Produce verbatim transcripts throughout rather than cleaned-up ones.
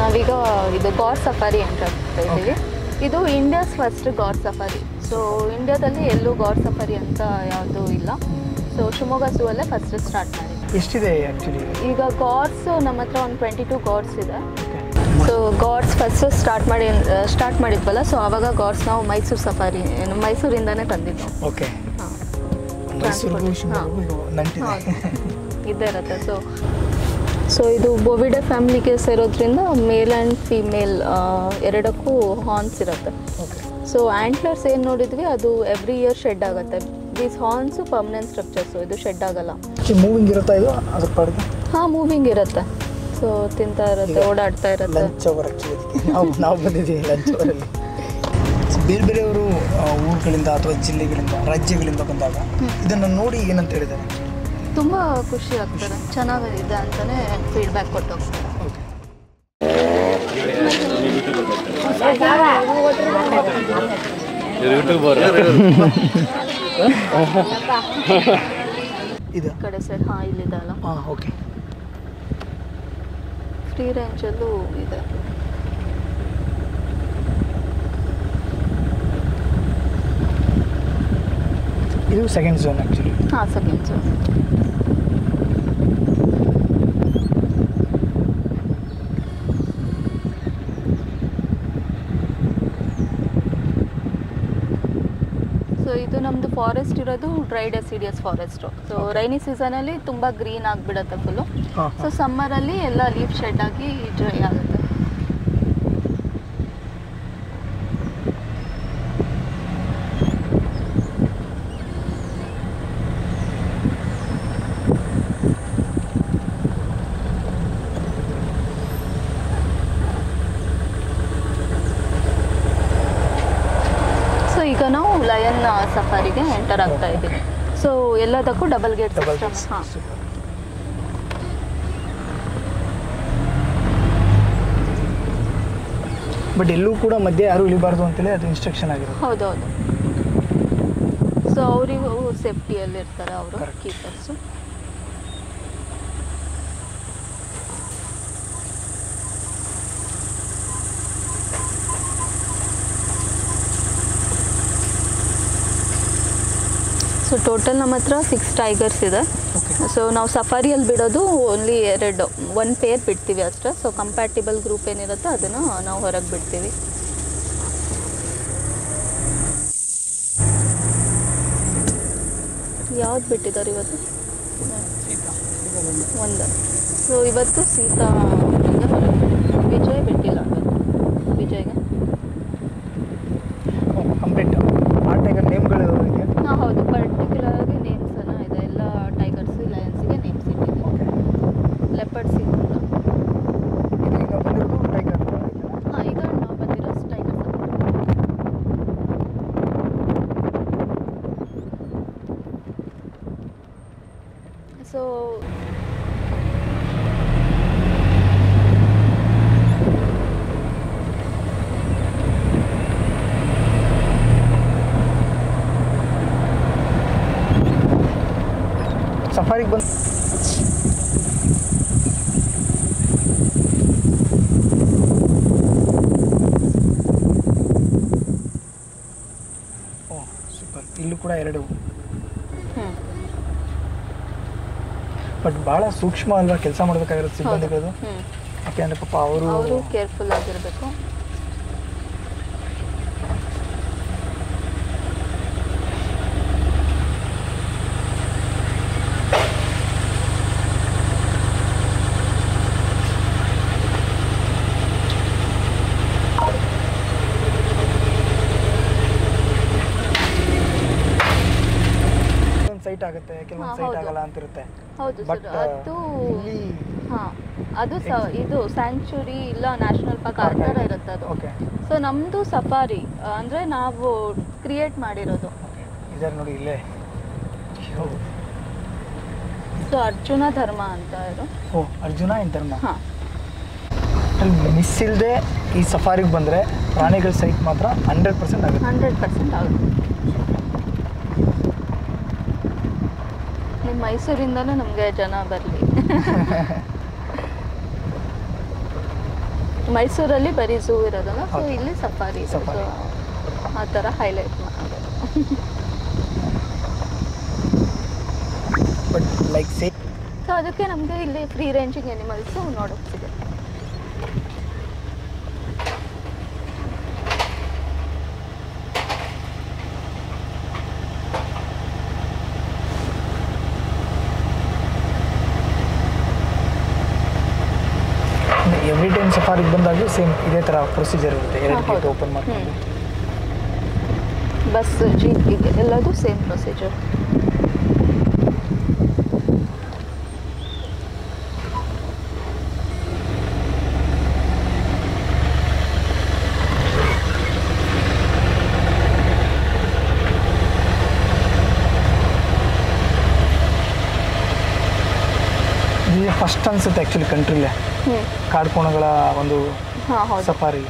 ನಾವೀಗ ಇದು god safari ಅಂತ ಇದ್ದೀವಿ. ಇದು India's first gaur safari. So ಇಂಡಿಯಾದಲ್ಲಿ ಎಲ್ಲೂ ಗಾಡ್ ಸಫಾರಿ ಅಂತ ಯಾವುದೂ ಇಲ್ಲ. ಸೊ ಶಿವಮೊಗ್ಗ ಝೂ ಅಲ್ಲೇ ಫಸ್ಟ್ ಸ್ಟಾರ್ಟ್ ಮಾಡಿ. ಎಷ್ಟಿದೆ ಆ್ಯಕ್ಚುಲಿ ಈಗ ಗಾಡ್ಸ್ ನಮ್ಮ ಹತ್ರ ಒಂದು ಟ್ವೆಂಟಿ ಟೂ ಗಾಡ್ಸ್ ಇದೆ. ಸೊ ಗಾಡ್ಸ್ ಫಸ್ಟ್ ಸ್ಟಾರ್ಟ್ ಮಾಡಿ ಸ್ಟಾರ್ಟ್ ಮಾಡಿದ್ವಲ್ಲ, ಸೊ ಆವಾಗ ಗಾಡ್ಸ್ ನಾವು ಮೈಸೂರು ಸಫಾರಿ ಮೈಸೂರಿಂದನೇ ತಂದಿದ್ದು. ಓಕೆ ಹಾಂ ಇದ್ದೇ ಇರುತ್ತೆ. ಸೊ ಸೊ ಇದು ಬೊವಿಡೆ ಫ್ಯಾಮಿಲಿಗೆ ಸೇರೋದ್ರಿಂದ ಮೇಲ್ ಆ್ಯಂಡ್ ಫೀಮೇಲ್ ಎರಡಕ್ಕೂ ಹಾರ್ನ್ಸ್ ಇರುತ್ತೆ. ಸೊ ಆ್ಯಂಟ್ಲರ್ಸ್ ಏನು ನೋಡಿದ್ವಿ ಅದು ಎವ್ರಿ ಇಯರ್ ಶೆಡ್ ಆಗುತ್ತೆ. ದೀಸ್ ಹಾರ್ನ್ಸು ಪರ್ಮನೆಂಟ್ ಸ್ಟ್ರಕ್ಚರ್ಸು, ಇದು ಶೆಡ್ ಆಗಲ್ಲ. ಮೂವಿಂಗ್ ಇರುತ್ತಾ ಇದು ಅದ್ರ ಪಾಡಿಗೆ? ಹಾಂ ಮೂವಿಂಗ್ ಇರುತ್ತೆ. ಸೊ ತಿಂತಾ ಇರುತ್ತೆ, ಓಡಾಡ್ತಾ ಇರುತ್ತೆ. ಲಂಚ್ ಅವರ್ ಆ್ಯಕ್ಚುಲಿ ನಾವು ನಾವು ಬಂದಿದ್ದೀವಿ ಲಂಚ್ ಅವರಲ್ಲಿ. ಬೇರೆ ಬೇರೆಯವರು ಊರುಗಳಿಂದ ಅಥವಾ ಜಿಲ್ಲೆಗಳಿಂದ ರಾಜ್ಯಗಳಿಂದ ಬಂದಾಗ ಇದನ್ನು ನೋಡಿ ಏನಂತ ಹೇಳಿದ್ದಾರೆ? ತುಂಬ ಖುಷಿ ಆಗ್ತಾರೆ, ಚೆನ್ನಾಗಿದೆ ಅಂತಲೇ ಫೀಡ್ಬ್ಯಾಕ್ ಕೊಟ್ಟು ಹೋಗ್ತಾರೆ. ಇದು ಕಡೆ ಸೈಡ್ ಹಾಂ ಇಲ್ಲಿದೆ ಅಲ್ಲ. ಹಾಂ ಓಕೆ. ಫ್ರೀ ರೇಂಜಲ್ಲೂ ಇದೆ. ಇದು ಸೆಕೆಂಡ್ ಝೋನ್ ಆ್ಯಕ್ಚುಲಿ. ಹಾಂ ಸೆಕೆಂಡ್ ಝೋನ್. ಸೊ ಇದು ನಮ್ಮದು ಫಾರೆಸ್ಟ್ ಇರೋದು dry deciduous forest. So rainy ಸೀಸನಲ್ಲಿ ತುಂಬ ಗ್ರೀನ್ ಆಗಿಬಿಡುತ್ತೆ ಫುಲ್ಲು. ಸೊ ಸಮ್ಮರಲ್ಲಿ ಎಲ್ಲ ಲೀಫ್ ಶೆಡ್ ಆಗಿ ಡ್ರೈ ಆಗುತ್ತೆ. ಈಗ ನಾವು ಲಯನ್ ಸಫಾರಿಗೆ ಎಂಟರ್ ಆಗ್ತಾ ಇದ್ದೀವಿ. ಸೊ ಎಲ್ಲದಕ್ಕೂ ಡಬಲ್ ಗೇಟ್ ಸಿಸ್ಟಮ್. ಹಾಂ ಬಟ್ ಎಲ್ಲೂ ಕೂಡ ಮಧ್ಯೆ ಯಾರು ಇಳಿಬಾರ್ದು ಅಂತೇಳಿ ಅದು ಇನ್ಸ್ಟ್ರಕ್ಷನ್ ಆಗಿದೆ. ಹೌದೌದು. ಸೊ ಅವರಿಗೂ ಸೇಫ್ಟಿಯಲ್ಲಿ ಇರ್ತಾರೆ ಅವರು ಕೀಪರ್ಸು. ಸೊ ಟೋಟಲ್ ನಮ್ಮ ಹತ್ರ ಸಿಕ್ಸ್ ಟೈಗರ್ಸ್ ಇದೆ. ಸೊ ನಾವು ಸಫಾರಿಯಲ್ಲಿ ಬಿಡೋದು ಓನ್ಲಿ ಎರಡು, ಒನ್ ಪೇರ್ ಬಿಡ್ತೀವಿ ಅಷ್ಟೇ. ಸೊ ಕಂಪ್ಯಾಟಿಬಲ್ ಗ್ರೂಪ್ ಏನಿರುತ್ತೆ ಅದನ್ನು ನಾವು ಹೊರಗೆ ಬಿಡ್ತೀವಿ. ಯಾವ್ದು ಬಿಟ್ಟಿದ್ದಾರೆ ಇವತ್ತು? ಒಂದು. ಸೊ ಇವತ್ತು ಸೀತಾ ವಿಜಯ್ ಬಿಟ್ಟಿಲ್ಲ. ವಿಜಯ್ಗೆ ಕಂಪ್ಲೀಟ್ ಆ ಟೈಗರ್ ನೇಮ್ಗಳು ಇದೆಯಾ? ಹಾಂ ಹೌದು, ಪರ್ಟಿಕ್ಯುಲರ್ ಆಗಿ ನೇಮ್ಸ್ ಅನ್ನ ಇದೆ. ಎಲ್ಲ ಟೈಗರ್ಸ್ ಲಯನ್ಸ್ಗೆ ನೇಮ್ಸ್ ಇಟ್ಟಿದೆ. ಲೆಪರ್ಡ್ಸ್ ಇಲ್ಲ. ಈಗ ಬಂದಿರೋದು ಟೈಗರ್. ಹಾಂ ಈಗ ನಾವು ಬಂದಿರೋ ಟೈಗರ್ಸ್. ಸೊ ಸಫಾರಿಗೆ ಬಂದು ಓ ಸೂಪರ್. ಇಲ್ಲೂ ಕೂಡ ಎರಡು. ಬಟ್ ಭಾಳ ಸೂಕ್ಷ್ಮ ಅಲ್ವಾ ಕೆಲಸ ಮಾಡಬೇಕಾಗಿರೋದು ಸಿಬ್ಬಂದಿಗಳದು? ಯಾಕೆಂದರೆ ಪಾಪ ಅವರು ಅವರು ಕೇರ್ಫುಲ್ ಆಗಿರಬೇಕು. ಸೈಟ್ ಆಗುತ್ತೆ, ಕೆಲವೊಂದು ಸೈಟ್ ಆಗಲ್ಲ ಅಂತ ಇರುತ್ತೆ. ಹೌದು ಸರ್. ಅದು ಹಾಂ ಅದು ಸ ಇದು ಸ್ಯಾಂಕ್ಚುರಿ ಇಲ್ಲ ನ್ಯಾಷನಲ್ ಪಾರ್ಕ್ ಆ ಥರ ಇರುತ್ತೆ ಅದು. ಓಕೆ. ಸೊ ನಮ್ಮದು ಸಫಾರಿ ಅಂದರೆ ನಾವು ಕ್ರಿಯೇಟ್ ಮಾಡಿರೋದು. ಇದರ ನೋಡಿ ಇಲ್ಲೇ. ಸೊ ಅರ್ಜುನ ಧರ್ಮ ಅಂತ ಇದು. ಓ ಅರ್ಜುನ ಇನ್ ಧರ್ಮ. ಹಾಂ ಅಲ್ಲಿ ಮಿಸ್ ಇಲ್ಲದೆ ಈ ಸಫಾರಿಗೆ ಬಂದರೆ ಪ್ರಾಣಿಗಳ ಸೈಟ್ ಮಾತ್ರ ಹಂಡ್ರೆಡ್ ಪರ್ಸೆಂಟ್ ಆಗುತ್ತೆ. ಹಂಡ್ರೆಡ್ ಪರ್ಸೆಂಟ್ ಆಗುತ್ತೆ. ನಿಮ್ಮ ಮೈಸೂರಿಂದಲೂ ನಮಗೆ ಜನ ಬರಲಿ. ಮೈಸೂರಲ್ಲಿ ಬರೀ ಝೂ ಇರೋದಲ್ಲ, ಸೊ ಹೌದು. ಇಲ್ಲಿ ಸಫಾರಿ ಇದೆ. ಸಫಾರಿ. ಸೊ ಆ ಥರ ಹೈಲೈಟ್ ಮಾಡೋದು. ಬಟ್ ಲೈಕ್ ಸೇ ಸೊ ಅದಕ್ಕೆ ನಮಗೆ ಇಲ್ಲಿ ಫ್ರೀ ರೇಂಜಿಂಗ್ ಎನಿಮಲ್ಸು ನೋಡೋಕೆ ಸಿಗುತ್ತೆ. ಎವ್ರಿ ಟೈಮ್ ಸಫಾರಿಗೆ ಬಂದಾಗಲೂ ಸೇಮ್ ಇದೇ ಥರ ಪ್ರೊಸೀಜರ್ ಇರುತ್ತೆ, ಎರಡು ಹಾ, ಗೇಟ್ ಹೌದು. ಓಪನ್ ಮಾಡ್ಕೊಂಡು. ಬಸ್ ಜೀಪಿಗೆ ಎಲ್ಲದೂ ಸೇಮ್ ಪ್ರೊಸೀಜರ್. ಇದು ಫಸ್ಟ್ ಅನ್ಸುತ್ತೆ ಆ್ಯಕ್ಚುಲಿ ಕಂಟ್ರಿಲೇ ಹ್ಞೂ ಕಾಡ್ಕೋಣಗಳ ಒಂದು ಹಾಂ ಹೌದು. ಸಫಾರಿ.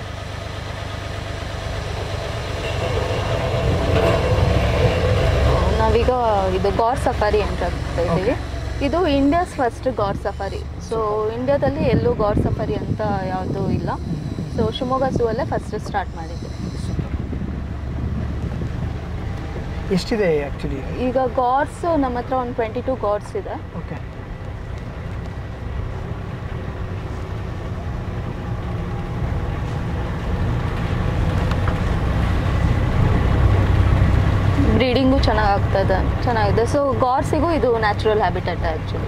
ನಾವೀಗ ಇದು ಗಾಡ್ ಸಫಾರಿ ಅಂತ ಆಗ್ತಾ ಇದ್ದೀವಿ. ಇದು India's first gaur safari. So ಇಂಡಿಯಾದಲ್ಲಿ ಎಲ್ಲೂ ಗಾಡ್ ಸಫಾರಿ ಅಂತ ಯಾವುದೂ ಇಲ್ಲ. ಸೊ ಶಿವಮೊಗ್ಗ ಝೂ ಅಲ್ಲೇ ಫಸ್ಟ್ ಸ್ಟಾರ್ಟ್ ಮಾಡಿದ್ದು. ಎಷ್ಟಿದೆ ಆ್ಯಕ್ಚುಲಿ? ಈಗ ಗಾಡ್ಸ್ ನಮ್ಮ ಹತ್ರ ಒಂದು ಟ್ವೆಂಟಿ ಟೂ ಗಾಡ್ಸ್ ಇದೆ. ಓಕೆ. ಬ್ರೀಡಿಂಗು ಚೆನ್ನಾಗಿ ಆಗ್ತದೆ, ಚೆನ್ನಾಗಿದೆ. ಸೊ ಗಾಡ್ಸಿಗೂ ಇದು ನ್ಯಾಚುರಲ್ ಹ್ಯಾಬಿಟೇಟ್ ಆ್ಯಕ್ಚುಲಿ.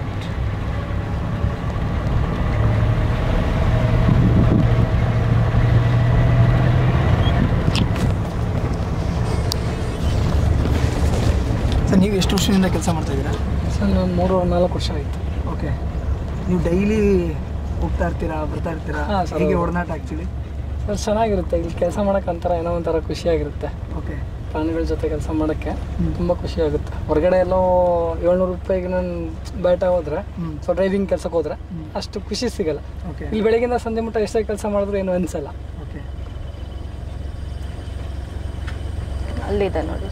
ಸರ್ ನೀವು ಎಷ್ಟು ವರ್ಷದಿಂದ ಕೆಲಸ ಮಾಡ್ತಾ ಇದ್ದೀರಾ? ಸರ್ ನಾನು ಮೂರು ನಾಲ್ಕು ವರ್ಷ ಆಯಿತು. ಓಕೆ. ನೀವು ಡೈಲಿ ಹೋಗ್ತಾ ಇರ್ತೀರಾ, ಬರ್ತಾ ಇರ್ತೀರಾ? ಹಾ, ಸರ್. ಹೇಗೆ ಒಡನಾಟ ಆ್ಯಕ್ಚುಲಿ? ಸರ್ ಚೆನ್ನಾಗಿರುತ್ತೆ, ಇಲ್ಲಿ ಕೆಲಸ ಮಾಡೋಕೆ ಒಂಥರ ಏನೋ ಒಂಥರ ಖುಷಿಯಾಗಿರುತ್ತೆ. ಓಕೆ. ಪ್ರಾಣಿಗಳ ಜೊತೆ ಕೆಲಸ ಮಾಡೋಕ್ಕೆ ಹ್ಮ್. ತುಂಬ ಖುಷಿಯಾಗುತ್ತೆ. ಹೊರಗಡೆ ಎಲ್ಲೋ ಏಳ್ನೂರು ರೂಪಾಯಿಗೆ ನಾನು ಬೇಟ ಹೋದರೆ, ಹ್ಮ್. ಸೊ ಡ್ರೈವಿಂಗ್ ಕೆಲಸಕ್ಕೆ ಹೋದರೆ ಹ್ಮ್. ಅಷ್ಟು ಖುಷಿ ಸಿಗಲ್ಲ. ಓಕೆ. ಇಲ್ಲಿ ಬೆಳಗಿಂದ ಸಂಜೆ ಮಟ್ಟ ಎಷ್ಟೇ ಕೆಲಸ ಮಾಡಿದ್ರು ಏನು ಅನಿಸಲ್ಲ. ಓಕೆ. ಅಲ್ಲಿದೆ ನೋಡಿ.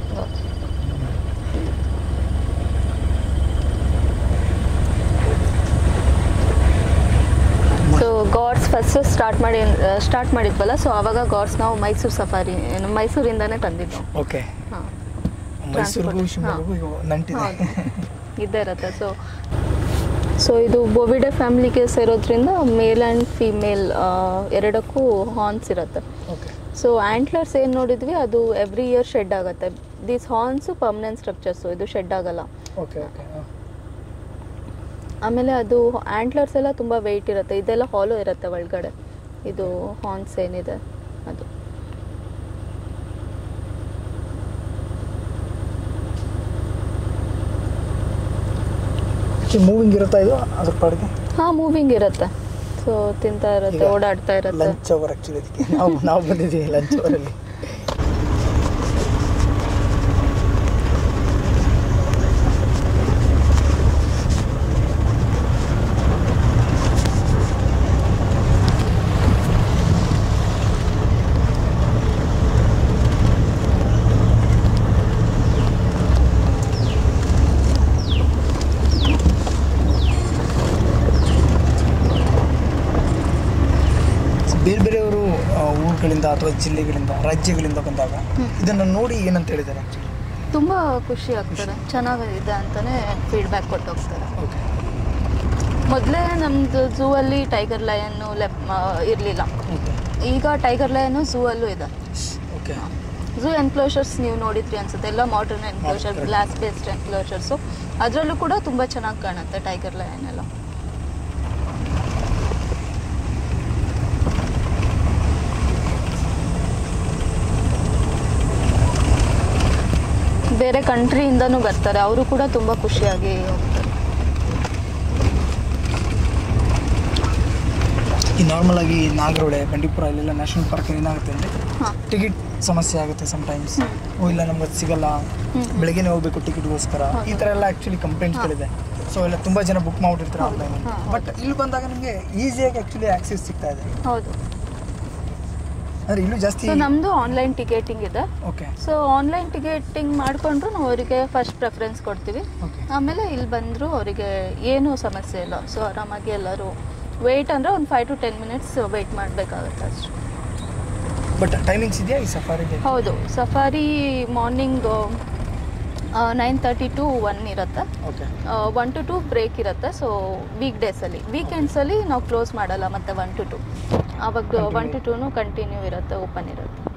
ಸೊ ಗಾಡ್ಸ್ ಫಸ್ಟ್ ಸ್ಟಾರ್ಟ್ ಮಾಡಿ ಸ್ಟಾರ್ಟ್ ಮಾಡಿದ್ವಲ್ಲ, ಸೊ ಆವಾಗ ಗಾಡ್ಸ್ ನಾವು ಮೈಸೂರು ಸಫಾರಿ ಮೈಸೂರಿಂದನೇ ತಂದಿದ್ದು. ಓಕೆ. ಹಾಂ ಮೈಸೂರಿಗೂ ಶಿವಮೊಗ್ಗಗೂ ಈಗ ನಂಟಿದೆ. ಇದ್ದೇ ಇರುತ್ತೆ. ಸೊ ಸೊ ಇದು ಬೋವಿಡೆ ಫ್ಯಾಮಿಲಿಗೆ ಸೇರೋದ್ರಿಂದ ಮೇಲ್ ಆ್ಯಂಡ್ ಫೀಮೇಲ್ ಎರಡಕ್ಕೂ ಹಾರ್ನ್ಸ್ ಇರುತ್ತೆ. ಓಕೆ. ಸೊ ಆ್ಯಂಟ್ಲರ್ಸ್ ಏನು ನೋಡಿದ್ವಿ ಅದು ಎವ್ರಿ ಇಯರ್ ಶೆಡ್ ಆಗುತ್ತೆ. ದೀಸ್ ಹಾರ್ನ್ಸು ಪರ್ಮನೆಂಟ್ ಸ್ಟ್ರಕ್ಚರ್ಸು, ಇದು ಶೆಡ್ ಆಗಲ್ಲ. ಓಕೆ. ಓಕೆ. ಆಮೇಲೆ ಅದು ಆ್ಯಂಟ್ಲರ್ಸ್ ಎಲ್ಲ ತುಂಬ ವೆಯ್ಟ್ ಇರುತ್ತೆ, ಇದೆಲ್ಲ ಹಾಲೋ ಇರುತ್ತೆ ಒಳಗಡೆ. ಇದು ಹಾರ್ನ್ಸ್ ಏನಿದೆ ಅದು. ಮೂವಿಂಗ್ ಇರುತ್ತಾ ಇದು ಅದ್ರ ಪಾಡಿಗೆ? ಹಾಂ ಮೂವಿಂಗ್ ಇರುತ್ತೆ. ಸೊ ತಿಂತಾ ಇರುತ್ತೆ, ಓಡಾಡ್ತಾ ಇರುತ್ತೆ. ಲಂಚ್ ಅವರ್ ಆ್ಯಕ್ಚುಲಿ ಇದಕ್ಕೆ ನಾವು ನಾವು ಬಂದಿದ್ದೀವಿ ಲಂಚ್ ಅವರಲ್ಲಿ. ಬೇರೆ ಬೇರೆಯವರು ಊರುಗಳಿಂದ ಅಥವಾ ಜಿಲ್ಲೆಗಳಿಂದ ರಾಜ್ಯಗಳಿಂದ ಬಂದಾಗ ಇದನ್ನು ನೋಡಿ ಏನಂತ ಹೇಳಿದ್ದಾರೆ ಆ್ಯಕ್ಚುಲಿ? ತುಂಬ ಖುಷಿ ಆಗ್ತಾರೆ, ಚೆನ್ನಾಗಿದೆ ಅಂತಲೇ ಫೀಡ್ಬ್ಯಾಕ್ ಕೊಟ್ಟು ಹೋಗ್ತಾರೆ. ಓಕೆ. ಮೊದಲೇ ನಮ್ಮದು ಝೂ ಅಲ್ಲಿ ಟೈಗರ್ ಲಯನ್ನು ಲೆಪ್ ಇರಲಿಲ್ಲ. ಓಕೆ. ಈಗ ಟೈಗರ್ ಲಯನು ಝೂ ಅಲ್ಲೂ ಇದೆ. ಓಕೆ. ಝೂ ಎನ್ಕ್ಲೋಷರ್ಸ್ ನೀವು ನೋಡಿದ್ರಿ ಅನ್ಸುತ್ತೆ, ಎಲ್ಲ modern enclosure, glass based enclosures. ಅದರಲ್ಲೂ ಕೂಡ ತುಂಬ ಚೆನ್ನಾಗಿ ಕಾಣುತ್ತೆ ಟೈಗರ್ ಲಯನ್ ಎಲ್ಲ. ಬೇರೆ ಕಂಟ್ರಿಯಿಂದನೂ ಬರ್ತಾರೆ, ಅವರು ಕೂಡ ತುಂಬ ಖುಷಿಯಾಗಿ ಹೋಗ್ತಾರೆ. ಈ ನಾರ್ಮಲ್ ಆಗಿ ನಾಗರಹೊಳೆ, ಬಂಡೀಪುರ ಇಲ್ಲೆಲ್ಲ ನ್ಯಾಷನಲ್ ಪಾರ್ಕ್ ಏನಾಗುತ್ತೆ ಅಂದರೆ ಹಾಂ ಟಿಕೆಟ್ ಸಮಸ್ಯೆ ಆಗುತ್ತೆ ಸಮಟೈಮ್ಸ್. ಓ ಇಲ್ಲ ನಮ್ಗೆ ಅದು ಸಿಗಲ್ಲ, ಬೆಳಗ್ಗೆನೇ ಹೋಗ್ಬೇಕು ಟಿಕೆಟ್ಗೋಸ್ಕರ, ಈ ಥರ ಎಲ್ಲ ಆ್ಯಕ್ಚುಲಿ ಕಂಪ್ಲೇಂಟ್ಸ್ಗಳಿದೆ. ಸೊ ಎಲ್ಲ ತುಂಬ ಜನ ಬುಕ್ ಮಾಡಿರ್ತಾರೆ ಆನ್ಲೈನ್. ಬಟ್ ಇಲ್ಲಿ ಬಂದಾಗ ನಿಮಗೆ ಈಸಿಯಾಗಿ ಆ್ಯಕ್ಚುಲಿ ಆಕ್ಸೆಸ್ ಸಿಗ್ತಾ ಇದೆ. ಹೌದು. ಅಂದರೆ ಇಲ್ಲೂ ಜಾಸ್ತಿ. ಸೊ ನಮ್ಮದು ಆನ್ಲೈನ್ ಟಿಕೆಟಿಂಗ್ ಇದೆ. ಓಕೆ. ಸೊ ಆನ್ಲೈನ್ ಟಿಕೆಟಿಂಗ್ ಮಾಡಿಕೊಂಡ್ರು ನಾವು ಅವರಿಗೆ ಫಸ್ಟ್ ಪ್ರೆಫರೆನ್ಸ್ ಕೊಡ್ತೀವಿ. ಓಕೆ. ಆಮೇಲೆ ಇಲ್ಲಿ ಬಂದರೂ ಅವರಿಗೆ ಏನೂ ಸಮಸ್ಯೆ ಇಲ್ಲ. ಸೊ ಆರಾಮಾಗಿ ಎಲ್ಲರೂ ವೆಯ್ಟ್ ಅಂದರೆ ಒಂದು five to ten minutes wait ಮಾಡಬೇಕಾಗುತ್ತೆ ಅಷ್ಟು. ಬಟ್ ಟೈಮಿಂಗ್ಸ್ ಇದೆಯಾ ಈ ಸಫಾರಿಗೆ? ಹೌದು, safari morning nine thirty to one ಇರುತ್ತೆ, okay one to two break ಇರುತ್ತೆ. ಸೊ ವೀಕ್ ಡೇಸಲ್ಲಿ, ವೀಕೆಂಡ್ಸಲ್ಲಿ ನಾವು ಕ್ಲೋಸ್ ಮಾಡಲ್ಲ, ಮತ್ತು ಒನ್ ಟು ಟು ಆವಾಗ ಒನ್ ಟು ಟೂನು ಕಂಟಿನ್ಯೂ ಇರುತ್ತೆ, ಓಪನ್ ಇರುತ್ತೆ.